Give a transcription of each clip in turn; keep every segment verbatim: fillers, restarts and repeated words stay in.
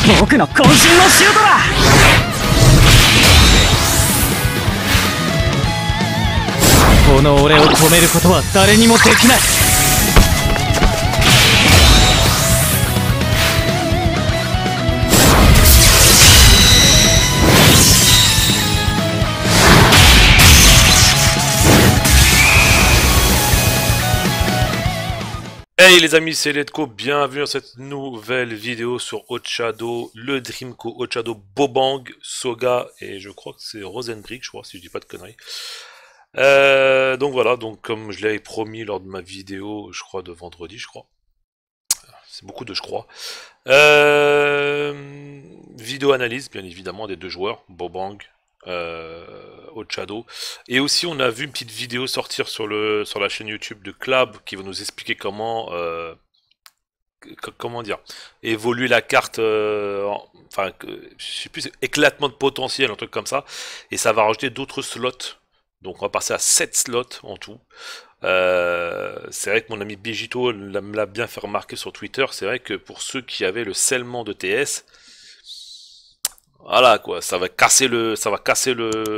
僕の渾身のシュートだ。この俺を止めることは誰にもできない。 Hey les amis, c'est Letco, bienvenue dans cette nouvelle vidéo sur Hot-Shadow, le Dreamco Hot-Shadow Bobang, Soga, et je crois que c'est Rosenbrick, je crois, si je dis pas de conneries. Euh, donc voilà, donc comme je l'avais promis lors de ma vidéo, je crois de vendredi, je crois. C'est beaucoup de je crois. Euh, vidéo analyse, bien évidemment, des deux joueurs, Bobang, euh, Hot-Shadow. Et aussi, on a vu une petite vidéo sortir sur, le, sur la chaîne YouTube de Club qui va nous expliquer comment, euh, comment dire, évoluer la carte, euh, enfin, je sais plus, éclatement de potentiel, un truc comme ça. Et ça va rajouter d'autres slots. Donc on va passer à sept slots en tout. Euh, c'est vrai que mon ami Bigito me l'a bien fait remarquer sur Twitter. C'est vrai que pour ceux qui avaient le scellement de T S, voilà quoi, ça va casser le, ça va casser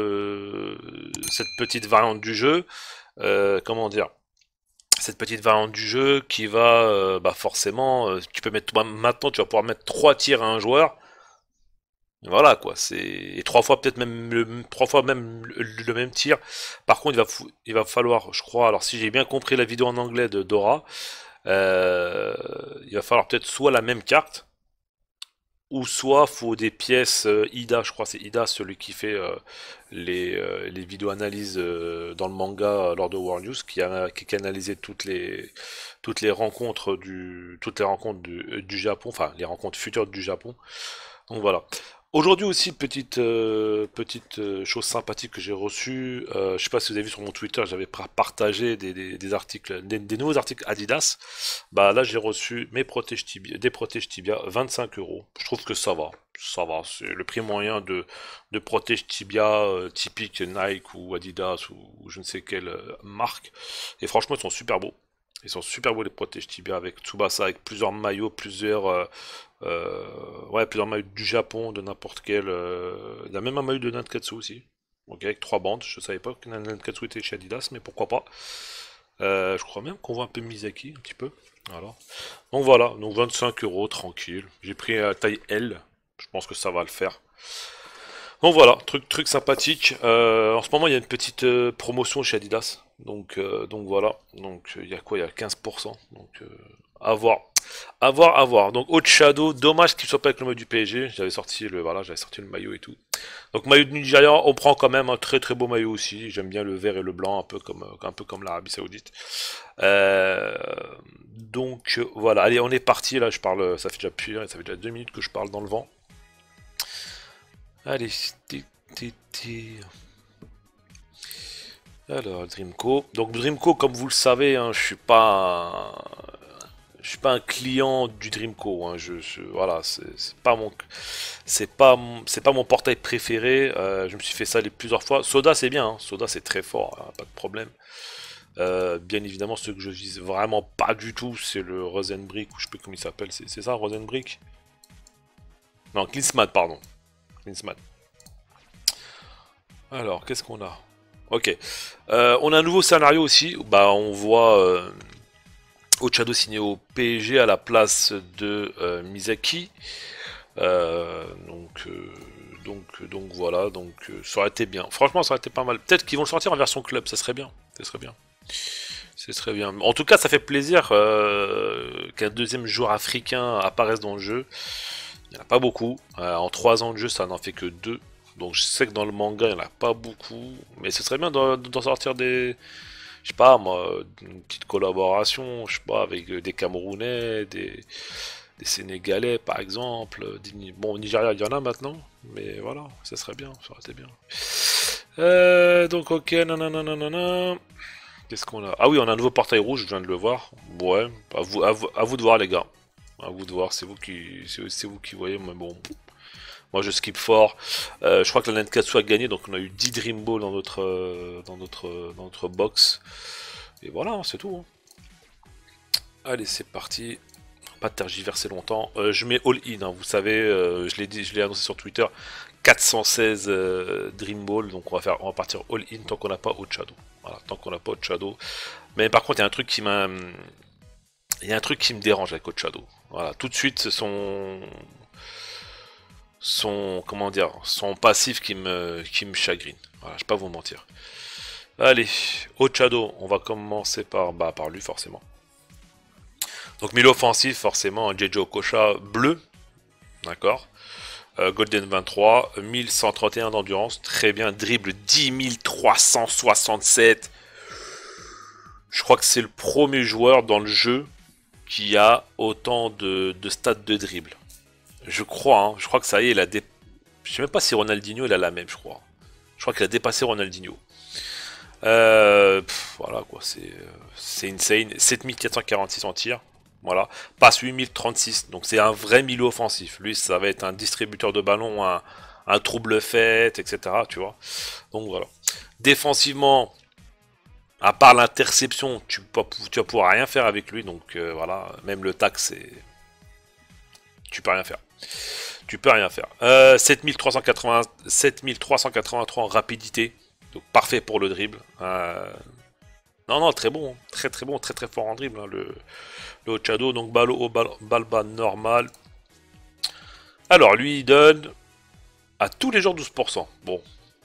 le, cette petite variante du jeu. Euh, comment dire, cette petite variante du jeu qui va, euh, bah forcément, euh, tu peux mettre maintenant, tu vas pouvoir mettre trois tirs à un joueur. Voilà quoi, c'est et trois fois peut-être même le trois fois même le, le même tir. Par contre, il va il va falloir, je crois, alors si j'ai bien compris la vidéo en anglais de Dora, euh, il va falloir peut-être soit la même carte, ou soit faut des pièces euh, Ida, je crois c'est Ida celui qui fait euh, les, euh, les vidéos analyses euh, dans le manga euh, lors de World News, qui a qui a analysé toutes les toutes les rencontres du toutes les rencontres du, du Japon, enfin les rencontres futures du Japon. Donc voilà. Aujourd'hui aussi, petite, euh, petite euh, chose sympathique que j'ai reçue, euh, je sais pas si vous avez vu sur mon Twitter, j'avais partagé des, des, des articles, des, des nouveaux articles Adidas. Bah là j'ai reçu mes protèges tibia, des protèges tibia, vingt-cinq euros. Je trouve que ça va, ça va, c'est le prix moyen de, de protèges tibia euh, typique Nike ou Adidas ou, ou je ne sais quelle euh, marque. Et franchement ils sont super beaux. Ils sont super beaux les protèges tibia avec Tsubasa, avec plusieurs maillots, plusieurs... Euh, Euh, ouais, plusieurs maillots du Japon, de n'importe quel. Euh... Il y a même un maillot de Nankatsu aussi. Ok, avec trois bandes. Je savais pas que Nankatsu était chez Adidas, mais pourquoi pas. Euh, je crois même qu'on voit un peu Misaki, un petit peu. Voilà. Donc voilà, donc vingt-cinq euros, tranquille. J'ai pris la taille L. Je pense que ça va le faire. Donc voilà, truc, truc sympathique. Euh, en ce moment, il y a une petite euh, promotion chez Adidas. Donc, euh, donc voilà. Donc il y a quoi? Il y a quinze pour cent. Donc euh, à voir. À voir, à voir. Donc Hot-Shadow, dommage qu'il soit pas avec le maillot du P S G. J'avais sorti le, voilà, j'avais sorti le maillot et tout. Donc maillot de Nigeria, on prend quand même un très très beau maillot aussi. J'aime bien le vert et le blanc, un peu comme, un peu comme l'Arabie Saoudite. Euh, donc voilà, allez, on est parti. Là, je parle, ça fait déjà plus, ça fait déjà deux minutes que je parle dans le vent. Allez, alors Dreamco. Donc Dreamco, comme vous le savez, hein, je suis pas. Un... Je suis pas un client du Dreamco, hein. je, je, voilà, c'est pas mon, c'est pas, c'est pas mon portail préféré. Euh, je me suis fait ça les plusieurs fois. Soda c'est bien, hein. Soda c'est très fort, hein, pas de problème. Euh, bien évidemment, ce que je vise vraiment pas du tout, c'est le Rosenbrick, ou je sais plus comment il s'appelle, c'est ça, Rosenbrick? Non, Klinsmann, pardon. Klinsmann. Alors, qu'est-ce qu'on a? Ok, euh, on a un nouveau scénario aussi. Bah, on voit. Euh, Hot-Shadow signé au P S G à la place de euh, Misaki. Euh, donc, euh, donc, donc voilà, donc euh, ça aurait été bien. Franchement, ça aurait été pas mal. Peut-être qu'ils vont le sortir en version club, ça serait bien. Ça serait bien. Ce serait bien. En tout cas, ça fait plaisir euh, qu'un deuxième joueur africain apparaisse dans le jeu. Il n'y en a pas beaucoup. Euh, en trois ans de jeu, ça n'en fait que deux. Donc je sais que dans le manga, il n'y en a pas beaucoup. Mais ce serait bien d'en sortir des... Je sais pas moi, une petite collaboration, je sais pas, avec des Camerounais, des, des Sénégalais par exemple. Bon, au Nigeria il y en a maintenant, mais voilà, ça serait bien, ça aurait été bien. Euh, donc ok, nanana. Qu'est-ce qu'on a? Ah oui, on a un nouveau portail rouge, je viens de le voir. Ouais, à vous, à vous, à vous de voir les gars. À vous de voir, c'est vous qui, c'est vous qui voyez, mais bon. Moi je skip fort. Euh, je crois que la Nankatsu a gagné, donc on a eu dix Dream Ball dans notre, euh, dans notre, dans notre box. Et voilà, c'est tout. Hein. Allez, c'est parti. Pas tergiverser longtemps. Euh, je mets all-in, hein, vous savez, euh, je l'ai dit, je l'ai annoncé sur Twitter. quatre cent seize euh, Dream Ball, donc on va faire, on va partir all-in tant qu'on n'a pas Hot Shadow. Voilà, tant qu'on n'a pas Hot Shadow. Mais par contre, il y a un truc qui m'a, il y a un truc qui me dérange avec Hot Shadow. Voilà, tout de suite, son, son, comment dire, son passif qui me, qui me chagrine. Voilà, je vais pas vous mentir. Allez, Hot Shadow, on va commencer par, bah, par lui forcément. Donc milieu offensif, forcément, J J Okocha bleu, d'accord. Euh, Golden vingt-trois, mille cent trente et un d'endurance, très bien. Dribble dix mille trois cent soixante-sept. Je crois que c'est le premier joueur dans le jeu qui a autant de, de stats de dribble. Je crois, hein, je crois que ça y est, il a dé... je sais même pas si Ronaldinho il a la même, je crois. Je crois qu'il a dépassé Ronaldinho. Euh, pff, voilà quoi, c'est c'est insane. sept mille quatre cent quarante-six en tir. Voilà, passe huit mille trente-six, donc c'est un vrai milieu offensif. Lui, ça va être un distributeur de ballon, un, un trouble fait, et cetera. Tu vois. Donc voilà. Défensivement, à part l'interception, tu, tu vas pouvoir rien faire avec lui. Donc euh, voilà, même le tac, c'est. Tu peux rien faire. Tu peux rien faire. Euh, sept mille trois cent quatre-vingts, sept mille trois cent quatre-vingt-trois en rapidité. Donc parfait pour le dribble. Euh... Non, non, très bon. Très très bon, très très fort en dribble. Hein, le. Le Hot Shadow, donc balle haut, balle, balle bas normal. Alors, lui, il donne à tous les gens douze pour cent. Bon.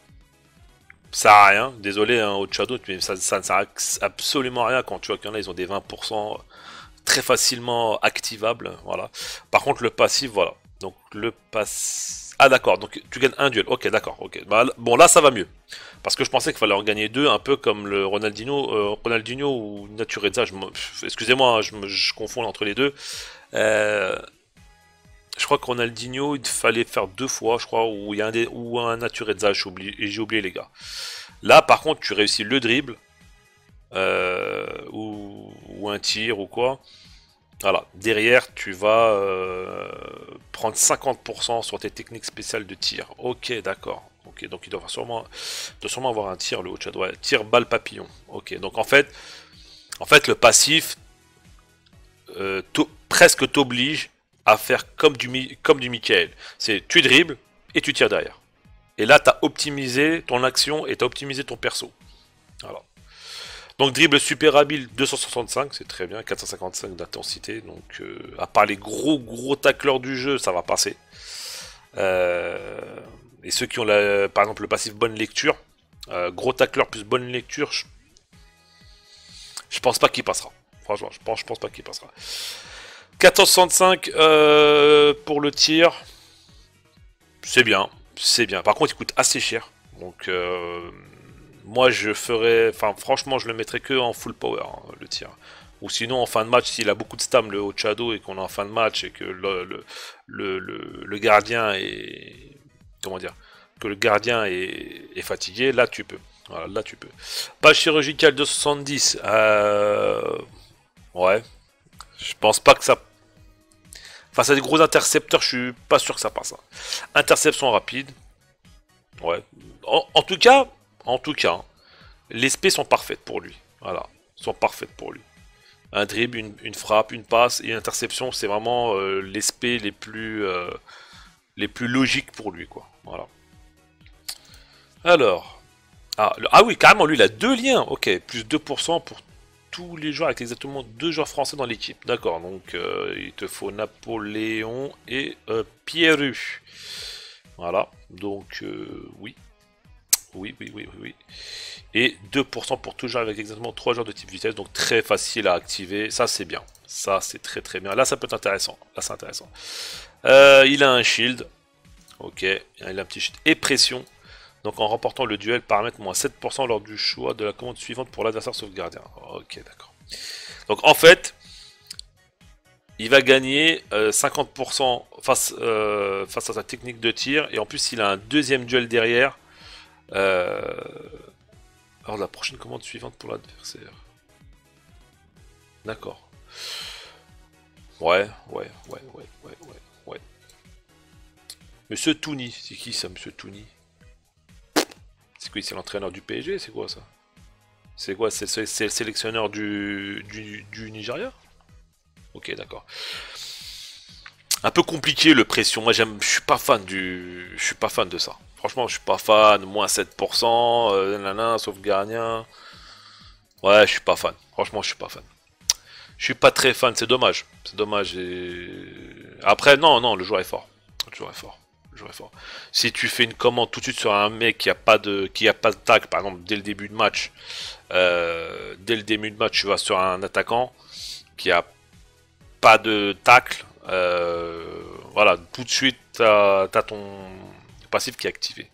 Ça sert à rien. Désolé, hein, Hot Shadow, mais ça, ça ne sert absolument à rien quand tu vois qu'il y en a, ils ont des vingt pour cent très facilement activables. Voilà. Par contre, le passif, voilà. Donc, le passif. Ah, d'accord. Donc, tu gagnes un duel. Ok, d'accord. Ok. Bah, bon, là, ça va mieux. Parce que je pensais qu'il fallait en gagner deux, un peu comme le Ronaldinho, euh, Ronaldinho ou Natureza. Excusez-moi, hein, je, me, je confonds entre les deux. Euh, je crois que Ronaldinho, il fallait faire deux fois, je crois, ou il y a un, des, ou un Natureza, j'ai oublié, oublié les gars. Là, par contre, tu réussis le dribble, euh, ou, ou un tir, ou quoi. Voilà, derrière, tu vas euh, prendre cinquante pour cent sur tes techniques spéciales de tir. Ok, d'accord. Ok, donc il doit sûrement, doit sûrement avoir un tir, le Hot Shadow. Ouais, tir balle papillon. Ok, donc en fait, en fait le passif euh, presque t'oblige à faire comme du, comme du Michael. C'est tu dribbles et tu tires derrière. Et là, tu as optimisé ton action et tu as optimisé ton perso. Voilà. Donc dribble super habile deux cent soixante-cinq, c'est très bien, quatre cent cinquante-cinq d'intensité, donc euh, à part les gros gros tacleurs du jeu, ça va passer. Euh, et ceux qui ont la, par exemple le passif bonne lecture, euh, gros tacleur plus bonne lecture, je, je pense pas qu'il passera. Franchement, je pense, je pense pas qu'il passera. quatre cent soixante-cinq euh, pour le tir, c'est bien, c'est bien. Par contre, il coûte assez cher, donc... Euh, moi je ferais, enfin franchement je le mettrais que en full power hein, le tir. Ou sinon en fin de match s'il a beaucoup de stam le Hot Shadow et qu'on est en fin de match et que le, le, le, le, le gardien est, comment dire, que le gardien est, est fatigué, là tu peux. Voilà, là tu peux. Page chirurgicale de soixante-dix, euh... ouais, je pense pas que ça... Face à des gros intercepteurs, je suis pas sûr que ça passe. Hein. Interception rapide, ouais. En, en tout cas... En tout cas, hein, les spés sont parfaites pour lui. Voilà, sont parfaites pour lui. Un dribble, une, une frappe, une passe et une interception, c'est vraiment euh, les spés les plus euh, les plus logiques pour lui, quoi. Voilà. Alors, ah, le, ah oui, carrément, lui, il a deux liens. Ok, plus deux pour cent pour tous les joueurs avec exactement deux joueurs français dans l'équipe. D'accord, donc euh, il te faut Napoléon et euh, Pierru. Voilà, donc euh, oui. Oui, oui, oui, oui, oui. Et deux pour cent pour tout joueur avec exactement trois joueurs de type vitesse, donc très facile à activer. Ça, c'est bien. Ça, c'est très très bien. Là, ça peut être intéressant. Là, c'est intéressant. Euh, il a un shield. Ok, il a un petit shield. Et pression. Donc, en remportant le duel, paramètre moins sept pour cent lors du choix de la commande suivante pour l'adversaire sauvegardien. Ok, d'accord. Donc, en fait, il va gagner euh, cinquante pour cent face, euh, face à sa technique de tir. Et en plus, il a un deuxième duel derrière. Euh... Alors la prochaine commande suivante pour l'adversaire. D'accord. Ouais, ouais, ouais, ouais, ouais, ouais, ouais. Monsieur Touni, c'est qui ça, Monsieur Touni? C'est quoi, c'est l'entraîneur du P S G, c'est quoi ça? C'est quoi, c'est le sélectionneur du, du, du Nigeria? Ok, d'accord. Un peu compliqué le pression. Moi, j'aime, je suis pas fan du, je suis pas fan de ça. Franchement, je suis pas fan. Moins sept pour cent, euh, nanana, sauf gardien. Ouais, je suis pas fan. Franchement, je suis pas fan. Je suis pas très fan. C'est dommage. C'est dommage. Et... Après, non, non, le joueur est fort. Le joueur est fort. Le joueur est fort. Si tu fais une commande tout de suite sur un mec qui a pas de, qui a pas de tag, par exemple, dès le début de match, euh, dès le début de match, tu vas sur un attaquant qui a pas de tacle. Euh, voilà, tout de suite, t'as as ton passif qui est activé.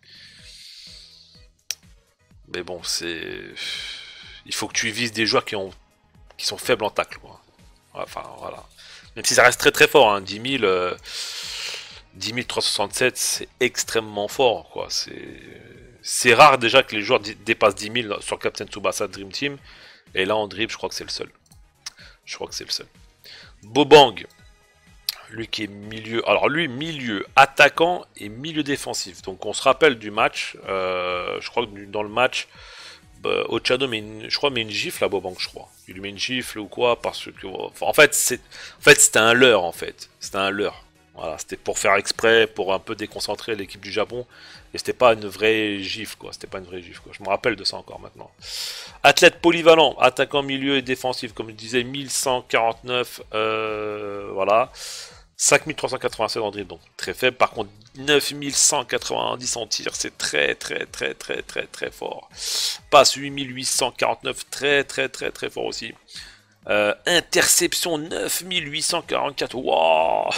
Mais bon, c'est... Il faut que tu vises des joueurs qui, ont... qui sont faibles en tacle, quoi. Enfin, voilà. Même si ça reste très très fort, hein. dix mille, euh... dix mille trois cent soixante-sept, c'est extrêmement fort, quoi. C'est rare déjà que les joueurs dépassent dix mille sur Captain Tsubasa Dream Team. Et là, en dribble, je crois que c'est le seul. Je crois que c'est le seul. Bobang. Lui qui est milieu, alors lui milieu attaquant et milieu défensif. Donc on se rappelle du match. Euh, je crois que dans le match, bah, Ochado met une, je crois met une gifle à Bobang, je crois. Il lui met une gifle ou quoi parce que, enfin, en fait c'est, en fait c'était un leurre en fait. C'était un leurre. Voilà, c'était pour faire exprès, pour un peu déconcentrer l'équipe du Japon. Et c'était pas une vraie gifle quoi. C'était pas une vraie gifle quoi. Je me rappelle de ça encore maintenant. Athlète polyvalent, attaquant milieu et défensif, comme je disais, mille cent quarante-neuf. Euh, voilà. cinq mille trois cent quatre-vingt-sept en dribble, donc très faible. Par contre, neuf mille cent quatre-vingt-dix en tir, c'est très très très très très très fort. Passe huit mille huit cent quarante-neuf, très très très très fort aussi. Euh, interception neuf mille huit cent quarante-quatre, waouh.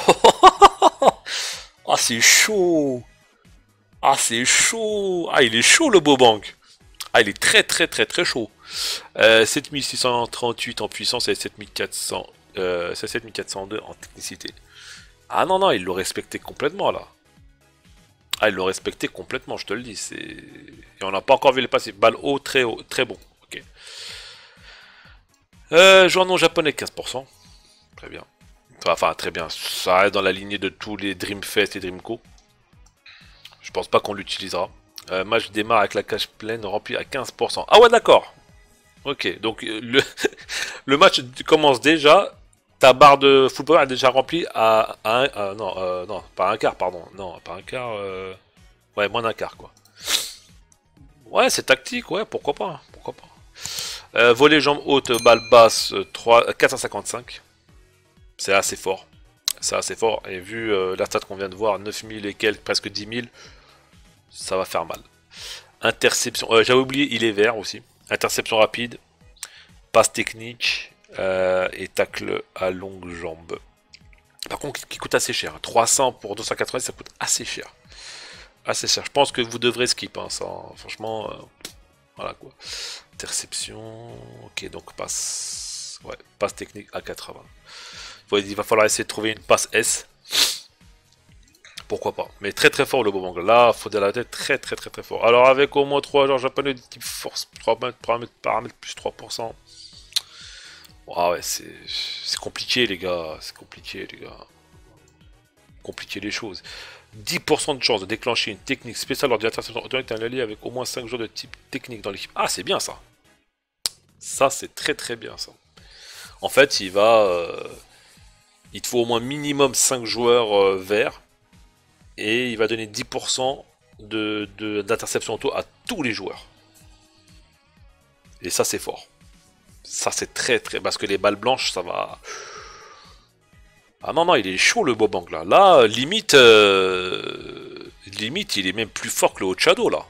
Ah c'est chaud. Ah c'est chaud. Ah il est chaud le Bobang. Ah il est très très très très chaud. Euh, sept mille six cent trente-huit en puissance et sept mille quatre cents, euh, sept mille quatre cent deux en technicité. Ah non, non, ils l'ont respecté complètement, là. Ah, ils l'ont respecté complètement, je te le dis. C'est... Et on n'a pas encore vu les passifs. Balle haut, très haut, très bon. Ok. Euh, joueur non japonais, quinze pour cent. Très bien. Enfin, très bien. Ça reste dans la lignée de tous les Dreamfest et Dreamco. Je pense pas qu'on l'utilisera. Euh, match démarre avec la cage pleine remplie à quinze pour cent. Ah ouais, d'accord. Ok, donc le, le match commence déjà. Ta barre de full power est déjà remplie à, à un... Euh, non, euh, non, pas un quart, pardon. Non, pas un quart... Euh... Ouais, moins d'un quart, quoi. Ouais, c'est tactique, ouais, pourquoi pas. Pourquoi pas. Euh, volet jambes hautes, balle basse, trois, quatre cent cinquante-cinq. C'est assez fort. C'est assez fort. Et vu euh, la stat qu'on vient de voir, neuf mille et quelques, presque dix mille, ça va faire mal. Interception... Euh, J'avais oublié, il est vert aussi. Interception rapide. Passe technique. Euh, et tacle à longue jambe. Par contre, qui coûte assez cher. trois cents pour deux cent quatre-vingts, ça coûte assez cher. Assez cher. Je pense que vous devrez skip. Hein, ça, franchement, euh, voilà quoi. Interception. Ok, donc passe. Ouais, passe technique à quatre-vingts. Il va falloir essayer de trouver une passe S. Pourquoi pas. Mais très très fort le Bobang. Là, faut de la tête très très très très fort. Alors avec au moins trois joueurs japonais de type force, trois paramètres plus trois pour cent. Ah ouais, c'est compliqué les gars, c'est compliqué les gars. Compliquer les choses. dix pour cent de chance de déclencher une technique spéciale lors d'une interception automatique d'un allié avec au moins cinq joueurs de type technique dans l'équipe. Ah, c'est bien ça. Ça, c'est très très bien ça. En fait, il va... Euh, il te faut au moins minimum cinq joueurs euh, verts. Et il va donner dix pour cent de, de, d'interception auto à tous les joueurs. Et ça, c'est fort. Ça c'est très très... Parce que les balles blanches ça va... Ah non non il est chaud le Bobang là. Là limite... Euh... Limite il est même plus fort que le Ochado là.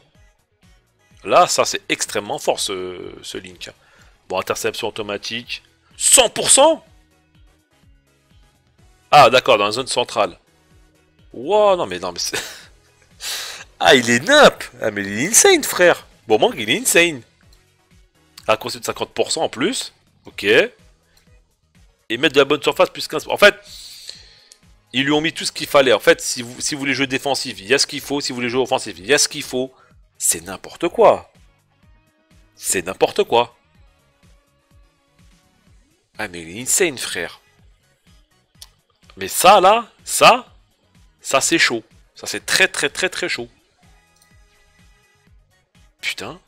Là ça c'est extrêmement fort ce, ce Link. Bon interception automatique. cent pour cent. Ah d'accord dans la zone centrale. Wow non mais non mais c'est... Ah il est nimp. Ah mais il est insane frère. Bobang il est insane. Raccourci de cinquante pour cent en plus. Ok. Et mettre de la bonne surface plus quinze pour cent. En fait, ils lui ont mis tout ce qu'il fallait. En fait, si vous, si vous voulez jouer défensif, il y a ce qu'il faut. Si vous voulez jouer offensif, il y a ce qu'il faut. C'est n'importe quoi. C'est n'importe quoi. Ah mais il est insane frère. Mais ça là, ça, ça c'est chaud. Ça c'est très très très très chaud. Putain.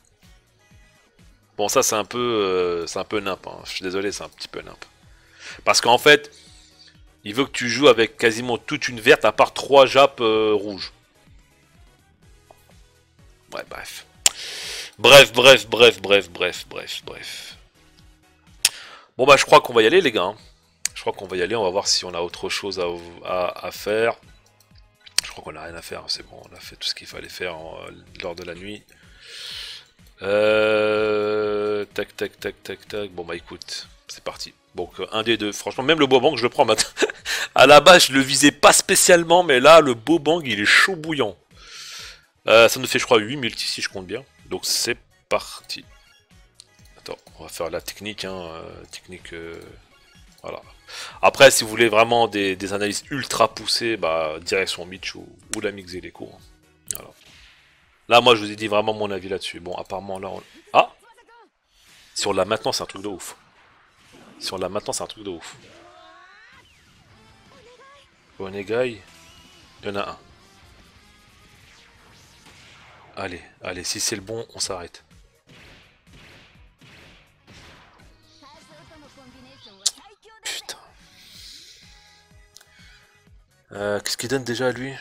Bon ça c'est un peu euh, c'est un peu nimp, hein. Je suis désolé c'est un petit peu nimp. Parce qu'en fait Il veut que tu joues avec quasiment toute une verte à part trois jappes euh, rouges. Ouais, bref. Bref, bref, bref, bref, bref, bref, bref. Bon bah je crois qu'on va y aller les gars. Hein. Je crois qu'on va y aller, on va voir si on a autre chose à, à, à faire. Je crois qu'on a rien à faire, c'est bon, on a fait tout ce qu'il fallait faire en, lors de la nuit. Euh... Tac, tac, tac, tac, tac. Bon bah écoute, c'est parti. Donc un des deux, franchement même le Bobang je le prends maintenant. À la base je le visais pas spécialement, mais là le Bobang il est chaud bouillant. Euh, ça nous fait je crois huit multi si je compte bien. Donc c'est parti. Attends, on va faire la technique, hein, euh, technique... Euh... Voilà. Après, si vous voulez vraiment des, des analyses ultra poussées, bah, direction Mitch ou, ou la Mix et les cours. Voilà. Là, moi, je vous ai dit vraiment mon avis là-dessus. Bon, apparemment, là, on... Ah Si on l'a maintenant, c'est un truc de ouf. Si on l'a maintenant, c'est un truc de ouf. Onegai, il y en a un. Allez, allez, si c'est le bon, on s'arrête. Putain. Euh, Qu'est-ce qu'il donne déjà à lui?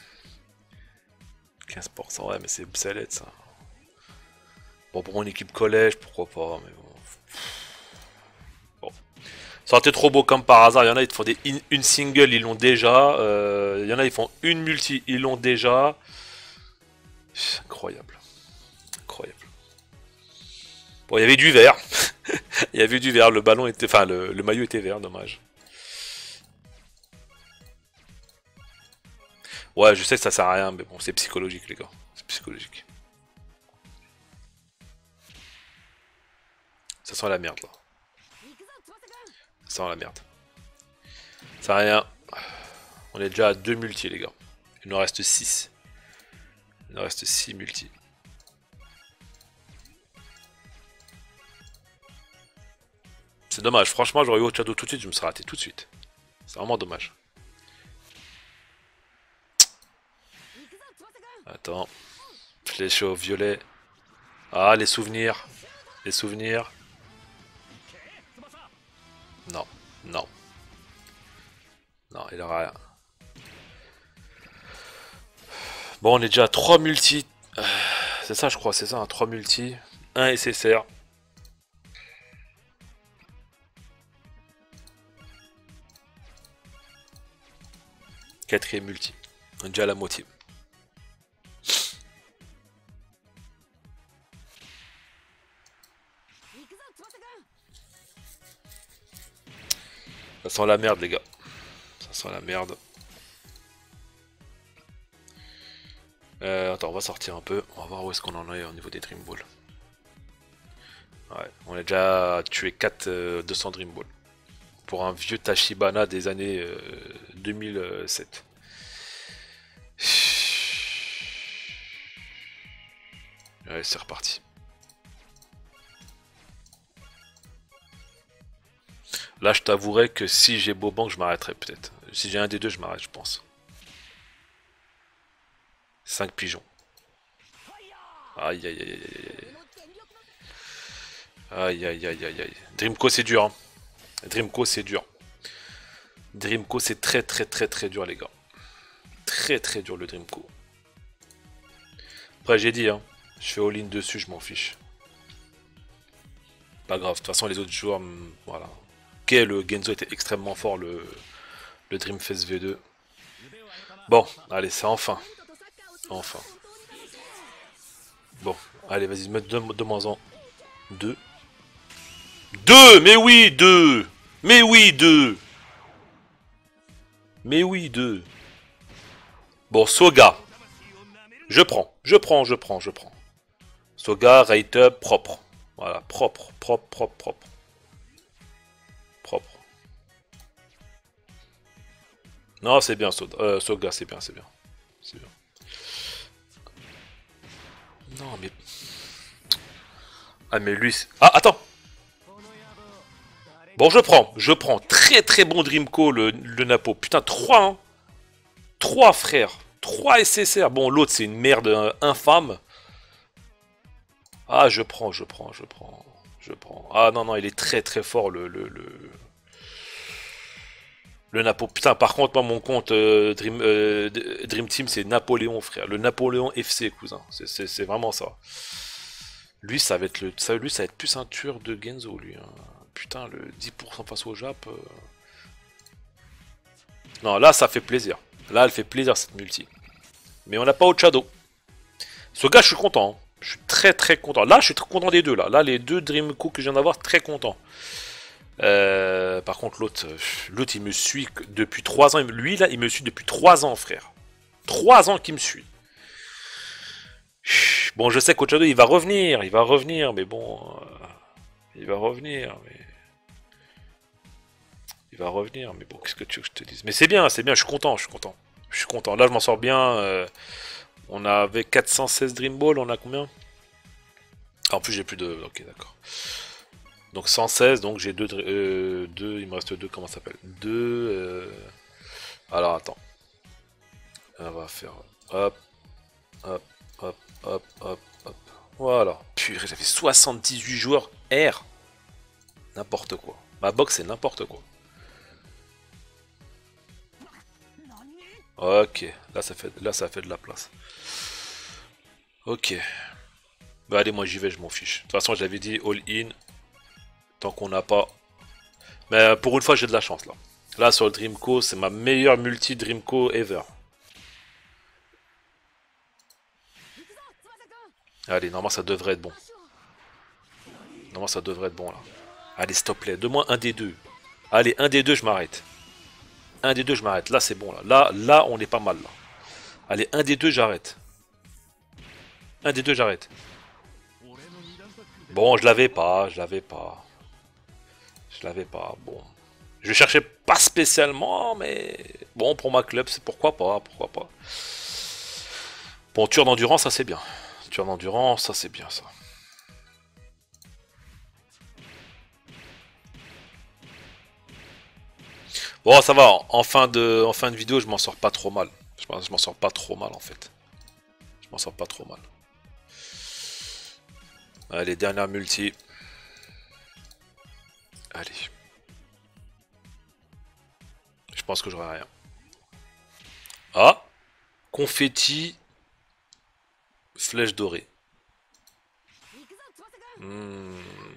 quinze pour cent, ouais, mais c'est obsolète ça. Bon, pour mon équipe collège, pourquoi pas, mais bon. Bon. Ça aurait été trop beau comme par hasard. Il y en a, ils te font des in, une single, ils l'ont déjà. Euh, il y en a, ils font une multi, ils l'ont déjà. Incroyable. Incroyable. Bon, il y avait du vert. Il y avait du vert. Le ballon était. Enfin, le, le maillot était vert, dommage. Ouais, je sais que ça sert à rien, mais bon, c'est psychologique, les gars. C'est psychologique. Ça sent la merde, là. Ça sent la merde. Ça sert à rien. On est déjà à deux multi, les gars. Il nous reste six. Il nous reste six multi. C'est dommage. Franchement, j'aurais eu au Shadow tout de suite, je me serais raté tout de suite. C'est vraiment dommage. Attends. Flèche au violet. Ah, les souvenirs. Les souvenirs. Non. Non. Non, il aura rien. Bon, on est déjà à trois multi. C'est ça, je crois, c'est ça, hein, trois multi. un S S R. Quatrième multi. On est déjà à la moitié. Ça sent la merde, les gars. Ça sent la merde. Euh, attends, on va sortir un peu. On va voir où est-ce qu'on en est au niveau des Dream Ball. Ouais, on a déjà tué quatre euh, deux cents Dream Ball. Pour un vieux Tachibana des années euh, deux mille sept. Allez, c'est reparti. Là, je t'avouerai que si j'ai Bobang, je m'arrêterai peut-être. Si j'ai un des deux, je m'arrête, je pense. cinq pigeons. Aïe, aïe, aïe, aïe. Aïe, aïe, aïe, aïe, aïe. Dreamco, c'est dur. Hein. Dreamco, c'est dur. Dreamco, c'est très, très, très, très dur, les gars. Très, très dur, le Dreamco. Après, j'ai dit, hein. Je fais all-in dessus, je m'en fiche. Pas grave, de toute façon, les autres joueurs, voilà. Ok, le Genzo était extrêmement fort, le, le Dreamfest V deux. Bon, allez, c'est enfin. Enfin. Bon, allez, vas-y, mets deux, deux moins en. Deux. Deux. Mais oui, deux. Mais oui, deux. Mais oui, deux. Bon, Soga. Je prends, je prends, je prends, je prends. Soga, rate up, propre. Voilà, propre, propre, propre, propre. Propre. Non, c'est bien, Soga, euh, Soga c'est bien, c'est bien. C'est bien. Non, mais... Ah, mais lui... Ah, attends. Bon, je prends, je prends. Très très bon Dreamco, le, le Napo. Putain, trois, hein. trois, frère. trois S S R. Bon, l'autre, c'est une merde euh, infâme. Ah, je prends, je prends, je prends. Je prends. Ah, non, non, il est très très fort, le... le, le... Le Napo, putain, par contre, moi, mon compte euh, Dream, euh, Dream Team, c'est Napoléon, frère. Le Napoléon F C, cousin. C'est vraiment ça. Lui, ça va être le, ça, lui, ça va être plus un tueur de Genzo, lui. Hein. Putain, le dix pour cent face au Jap. Euh... Non, là, ça fait plaisir. Là, elle fait plaisir, cette multi. Mais on n'a pas autre Shadow. Ce gars, je suis content. Hein. Je suis très très content. Là, je suis très content des deux. Là, là les deux Dreamco que je viens d'avoir, très content. Euh, par contre, l'autre, l'autre, il me suit depuis trois ans. Lui, là, il me suit depuis trois ans, frère. trois ans qu'il me suit. Bon, je sais qu'Ochado, il va revenir. Il va revenir, mais bon... Euh, il va revenir, mais... Il va revenir, mais bon, qu'est-ce que tu veux que je te dise? Mais c'est bien, c'est bien, je suis content, je suis content. Je suis content. Là, je m'en sors bien. Euh, on avait quatre cent seize Dream Ball, on a combien? Ah, en plus, j'ai plus de... Ok, d'accord. Donc cent seize, donc j'ai deux, euh, deux, il me reste deux, comment ça s'appelle? Deux... Euh... Alors, attends. On va faire... Hop, hop, hop, hop, hop, hop. Voilà. Purée, j'avais soixante-dix-huit joueurs R. N'importe quoi. Ma box, c'est n'importe quoi. Ok, là ça fait, là ça fait de la place. Ok. Bah allez, moi j'y vais, je m'en fiche. De toute façon, j'avais dit all-in. Tant qu'on n'a pas... Mais pour une fois, j'ai de la chance là. Là, sur le Dreamco, c'est ma meilleure multi Dreamco ever. Allez, normalement ça devrait être bon. Normalement ça devrait être bon là. Allez, s'il te plaît, donne-moi un des deux. Allez, un des deux, je m'arrête. Un des deux, je m'arrête. Là, c'est bon là. Là, là, on est pas mal là. Allez, un des deux, j'arrête. Un des deux, j'arrête. Bon, je l'avais pas, je l'avais pas. Je l'avais pas, bon. Je cherchais pas spécialement, mais... Bon, pour ma club, c'est pourquoi pas, pourquoi pas. Bon, tueur d'endurance, ça c'est bien. Tueur d'endurance, ça c'est bien, ça. Bon, ça va, en fin de, en fin de vidéo, je m'en sors pas trop mal. Je m'en sors pas trop mal, en fait. Je m'en sors pas trop mal. Allez, dernière multi. Allez. Je pense que j'aurai rien. Ah, confetti, flèche dorée. Hmm.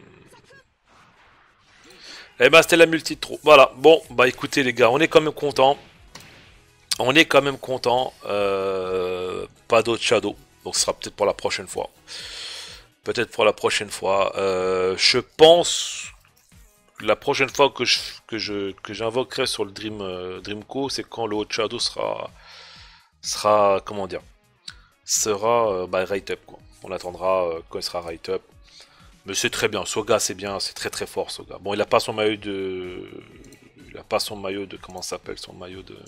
Eh ben c'était la multi de trop. Voilà, bon, bah écoutez les gars, on est quand même content. On est quand même content. Euh, pas d'autres shadows, donc ce sera peut-être pour la prochaine fois. Peut-être pour la prochaine fois. Euh, je pense que la prochaine fois que je que je que j'invoquerai sur le Dream euh, Dreamco, c'est quand le haut shadow sera sera comment dire sera euh, bah, rate up quoi. On attendra euh, quand il sera rate up. Mais c'est très bien, Soga c'est bien, c'est très très fort Soga. Bon, il a pas son maillot de... Il a pas son maillot de... Comment ça s'appelle? Son maillot de...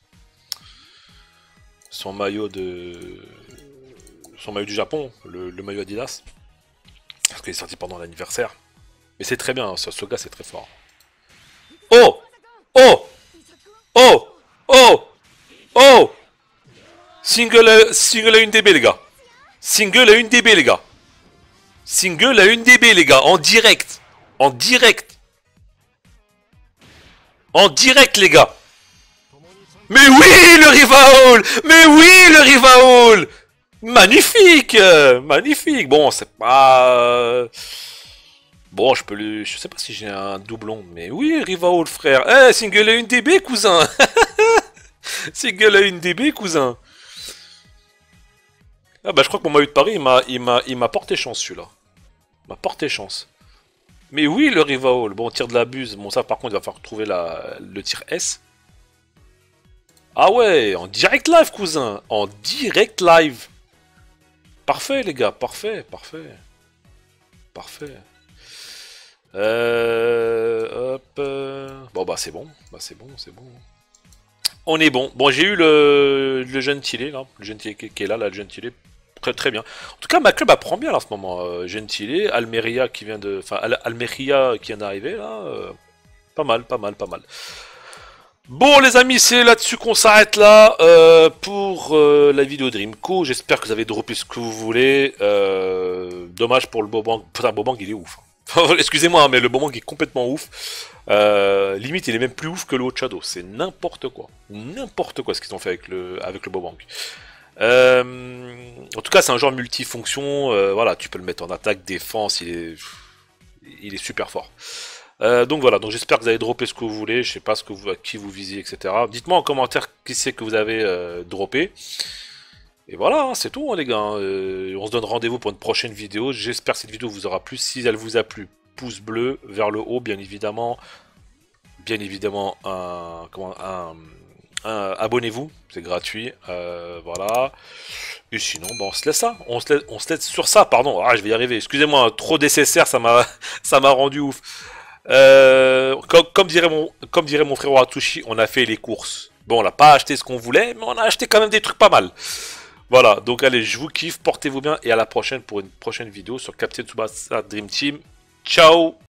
Son maillot de... Son maillot du Japon, le, le maillot Adidas. Parce qu'il est sorti pendant l'anniversaire. Mais c'est très bien, ce Soga c'est très fort. Oh! Oh! Oh! Oh! Oh! Single, single à une D B les gars. Single à une D B les gars. Single à une D B les gars, en direct. En direct. En direct les gars. Mais oui le Rivaol. Mais oui le Rivaol. Magnifique. Magnifique. Bon c'est pas... Bon je peux le... Je sais pas si j'ai un doublon. Mais oui Rivaol frère. Eh hey, single à une D B cousin. Single à une D B cousin. Ah bah je crois que mon maillot de Paris il m'a il m'a il m'a porté chance celui-là. M'a porté chance. Mais oui, le Rivaol. Bon, tir de la buse. Bon, ça, par contre, il va falloir trouver la... le tir S. Ah ouais, en direct live, cousin. En direct live. Parfait, les gars. Parfait, parfait. Parfait. Euh... Hop. Euh... Bon, bah, c'est bon. Bah, c'est bon, c'est bon. On est bon. Bon, j'ai eu le, le Gentile, là. Le Gentile qui est là, là, le Gentile. Très, très bien. En tout cas, ma club apprend bien là, en ce moment. Euh, Gentile, Almeria qui vient de, enfin Al Almeria qui vient d'arriver là. Euh, pas mal, pas mal, pas mal. Bon les amis, c'est là-dessus qu'on s'arrête là euh, pour euh, la vidéo Dreamco. J'espère que vous avez droppé ce que vous voulez. Euh, dommage pour le Bobang. Putain, Bobang il est ouf. Excusez-moi, hein, mais le Bowbang est complètement ouf. Euh, limite, il est même plus ouf que le Hot Shadow. C'est n'importe quoi. N'importe quoi ce qu'ils ont fait avec le, avec le Bowbang. Euh, en tout cas, c'est un genre multifonction. Euh, voilà, tu peux le mettre en attaque, défense. Il est, il est super fort. Euh, donc voilà, donc j'espère que vous avez droppé ce que vous voulez. Je sais pas ce que vous, à qui vous visiez, et cetera. Dites-moi en commentaire qui c'est que vous avez euh, droppé. Et voilà, hein, c'est tout, hein, les gars. Euh, on se donne rendez-vous pour une prochaine vidéo. J'espère que cette vidéo vous aura plu. Si elle vous a plu, pouce bleu vers le haut, bien évidemment. Bien évidemment, un, comment, un, un- abonnez-vous, c'est gratuit. Euh, voilà. Et sinon, bon, on se laisse ça. On se laisse, on se laisse sur ça, pardon. Ah, je vais y arriver. Excusez-moi, hein, trop nécessaire, ça m'a, ça m'a rendu ouf. Euh, comme, comme dirait mon, comme dirait mon frère Watushi, on a fait les courses. Bon, on n'a pas acheté ce qu'on voulait, mais on a acheté quand même des trucs pas mal. Voilà, donc allez, je vous kiffe, portez-vous bien et à la prochaine pour une prochaine vidéo sur Captain Tsubasa Dream Team. Ciao!